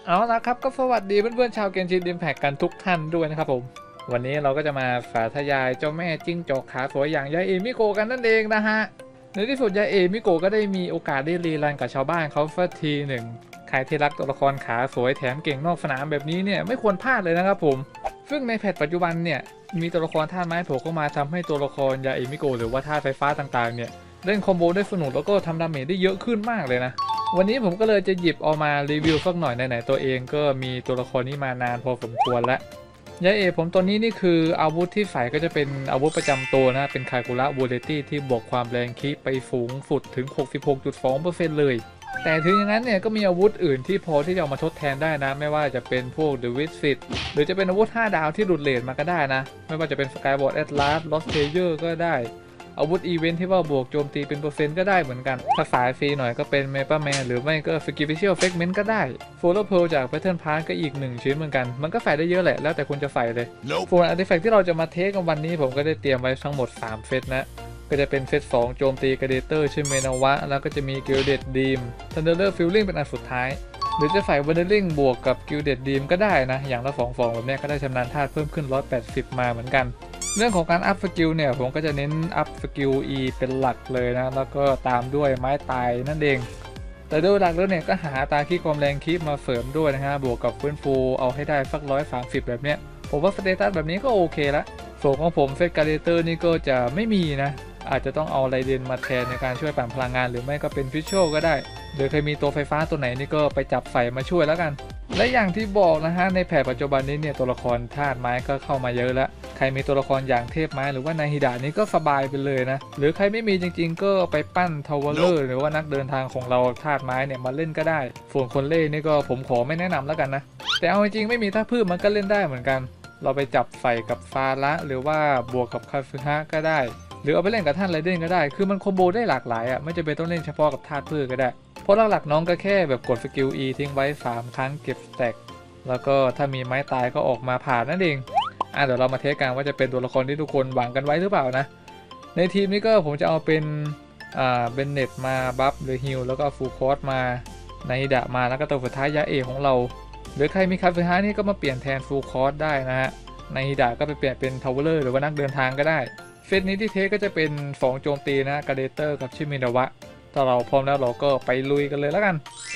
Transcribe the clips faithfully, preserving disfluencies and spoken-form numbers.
เอาละครับก็สวัสดีเพื่อนๆชาวเกมชินอิมแพคกันทุกท่านด้วยนะครับผมวันนี้เราก็จะมาสาธยายเจ้าแม่จิ้งจอกขาสวยอย่างยาเอมิโกะกันนั่นเองนะฮะในที่สุดยาเอมิโกะก็ได้มีโอกาสได้รีรันกับชาวบ้านเขาสักทีหนึ่งใครที่รักตัวละครขาสวยแถมเก่งนอกสนามแบบนี้เนี่ยไม่ควรพลาดเลยนะครับผมซึ่งในแพทปัจจุบันเนี่ยมีตัวละครธาตุไม้โผล่เข้ามาทำให้ตัวละครยาเอมิโกะหรือว่าธาตุไฟฟ้าต่างๆเนี่ยเล่นคอมโบได้สนุกแล้วก็ทำดาเมจได้เยอะขึ้นมากเลยนะวันนี้ผมก็เลยจะหยิบเอามารีวิวสักหน่อยไหนๆตัวเองก็มีตัวละครนี้มานานพอสมควรแล้วยาเอผมตัวนี้นี่คืออาวุธที่ใส่ก็จะเป็นอาวุธประจำตัวนะเป็นคากุระบูเลตี้ที่บวกความแรงคีไปสูงสุดถึง หกสิบหกจุดสองเปอร์เซ็นต์ เลยแต่ถึงอย่างนั้นเนี่ยก็มีอาวุธอื่นที่พอที่จะเอามาทดแทนได้นะไม่ว่าจะเป็นพวก The Wizard หรือจะเป็นอาวุธห้าดาวที่หลุดเลทมาก็ได้นะไม่ว่าจะเป็น Skyward Atlas Lost Treasure ก็ได้อาวุธอีเวนท์ที่ว่าบวกโจมตีเป็นเปอร์เซ็นต์ก็ได้เหมือนกันถ้าสายฟรีหน่อยก็เป็นเมปาแมนหรือไม่ก็สกิฟิเชียลเฟกเมนต์ก็ได้โฟลเพลจากแพทเทิร์นพาร์ทก็อีกหนึ่งชิ้นเหมือนกันมันก็ใส่ได้เยอะแหละแล้วแต่คุณจะใส่เลยส่วนอาร์ติแฟกต์ที่เราจะมาเทสกันวันนี้ผมก็ได้เตรียมไว้ทั้งหมดสามเซตนะก็จะเป็นเซตสองโจมตีกระเดเตอร์ชื่อเมนาวะแล้วก็จะมีกิลเดดดีมทันเดอร์ฟิลลิ่งเป็นอันสุดท้ายหรือจะใส่วันเดอร์ลิงบวกกับกิลเดดดีมก็ได้นะอย่างละสองฟองแบบนี้ก็ได้ชำนาญธาตุเพิ่มขึ้นหนึ่งร้อยแปดสิบมาเหมือนกันเรื่องของการอัพสกิลเนี่ยผมก็จะเน้นอัพสกิล E เป็นหลักเลยนะแล้วก็ตามด้วยไม้ตายนั่นเองแต่โดยหลักแล้วเนี่ยก็หาตาคีความแรงคีมาเสริมด้วยนะฮะบวกกับฟื้นฟูเอาให้ได้สักร้อยสามสิบแบบเนี้ยผมว่าสเตตัสแบบนี้ก็โอเคละส่วนของผมเซตการ์เดเตอร์นี่ก็จะไม่มีนะอาจจะต้องเอาไรเดนมาแทนในการช่วยปั่นพลังงานหรือไม่ก็เป็นฟิชโชก็ได้หรือเคยมีตัวไฟฟ้าตัวไหนนี่ก็ไปจับใส่มาช่วยแล้วกันและอย่างที่บอกนะฮะในแผนปัจจุบันนี้เนี่ยตัวละครธาตุไม้ก็เข้ามาเยอะแล้วใครมีตัวละครอย่างเทพไม้หรือว่านาฮิดะนี่ก็สบายไปเลยนะหรือใครไม่มีจริงๆก็ไปปั้นทาวเวอร์หรือว่านักเดินทางของเราธาตุไม้เนี่ยมาเล่นก็ได้ส่วนคนเล่นนี่ก็ผมขอไม่แนะนำแล้วกันนะแต่เอาจริงๆไม่มีท่าพืชมันก็เล่นได้เหมือนกันเราไปจับใส่กับฟาระหรือว่าบวกกับคาซึฮะก็ได้หรือเอาไปเล่นกับท่านไรเดนก็ได้คือมันคอมโบได้หลากหลายอ่ะไม่จำเป็นต้องเล่นเฉพาะกับธาตุพืชก็ได้เพราะหลักๆน้องก็แค่แบบกดสกิล E ทิ้งไว้สามครั้งเก็บสแต็กแล้วก็ถ้ามีไม้ตายก็ออกมาผ่านนั่นเองอ่ะเดี๋ยวเรามาเทสกันว่าจะเป็นตัวละครที่ทุกคนหวังกันไว้หรือเปล่านะในทีมนี้ก็ผมจะเอาเป็นอ่าเบนเน็ตมาบัฟหรือฮิลแล้วก็ฟูลคอร์สมาไนดะมาแล้วก็ตัวสุดท้ายยาเอของเราหรือใครมีคาซึฮะนี่ก็มาเปลี่ยนแทนฟูลคอร์สได้นะฮะไนดะก็ไปเปลี่ยนเป็นทาวเวอร์หรือว่านักเดินทางก็ได้เซตนี้ที่เทสก็จะเป็นสองโจมตีนะกาเดเตอร์กับชิมินาวะถ้าเราพร้อมแล้วเราก็ไปลุยกันเลยแล้วกัน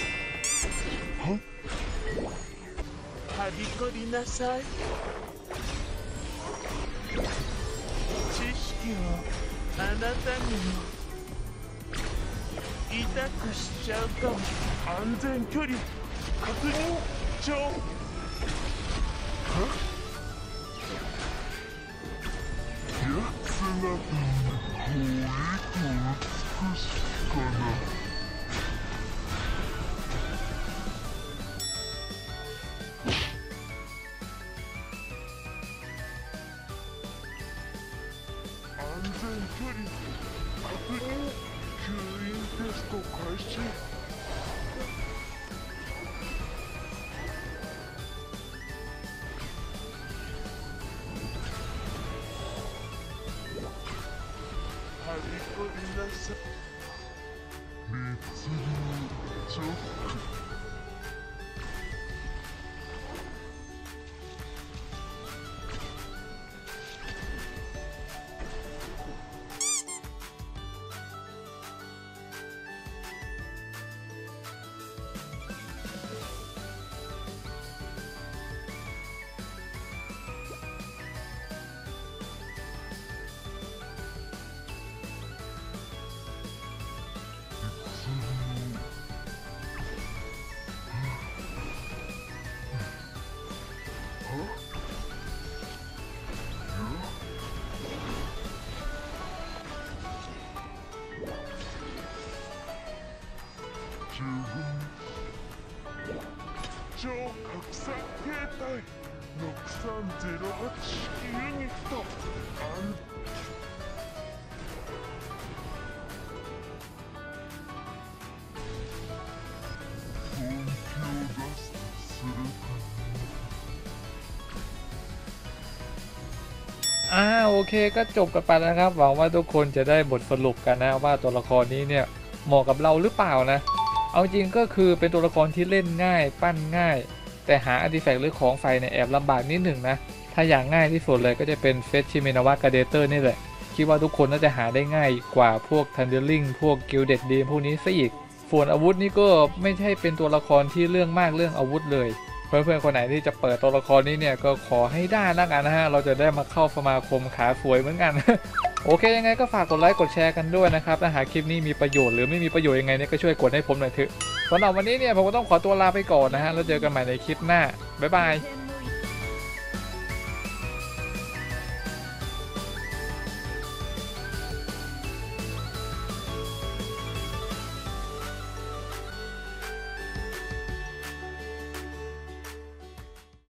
はびこりなさい。知識をあなたにも痛くしちゃうかも。安全距離確認中。は？やつがこれと美しくかな。安全距離確認吸引テスト開始はびこりなさい密流ジョック十分超拡散形態ろくさんゼロはちユニット安本気を出すとするかอ่าโอเคก็จบกันไปแล้วครับหวังว่าทุกคนจะได้บทสรุปกันนะว่าตัวละครนี้เนี่ยเหมาะกับเราหรือเปล่านะเอาจริงก็คือเป็นตัวละครที่เล่นง่ายปั้นง่ายแต่หาอาร์ติแฟกต์หรือของไฟเนี่ยแอบลำบากนิดหนึ่งนะถ้าอย่างง่ายที่สุดเลยก็จะเป็นเฟสชิเมนาวะกาเดเตอร์นี่แหละคิดว่าทุกคนน่าจะหาได้ง่ายกว่าพวกทันเดอร์ลิงพวกกิลเด็ดดีพวกนี้ซะอีกส่วนอาวุธนี่ก็ไม่ใช่เป็นตัวละครที่เรื่องมากเรื่องอาวุธเลยเพื่อนๆคนไหนที่จะเปิดตัวละครนี้เนี่ยก็ขอให้ได้แล้วกันนะฮะเราจะได้มาเข้าสมาคมขาสวยเหมือนกัน โอเคยังไงก็ฝากกดไลค์กดแชร์กันด้วยนะครับถ้าหากคลิปนี้มีประโยชน์หรือไม่มีประโยชน์ยังไงเนี่ยก็ช่วยกดให้ผมหน่อยเถอะสำหรับวันนี้เนี่ยผมก็ต้องขอตัวลาไปก่อนนะฮะแล้วเจอกันใหม่ในคลิปหน้าบ๊ายบาย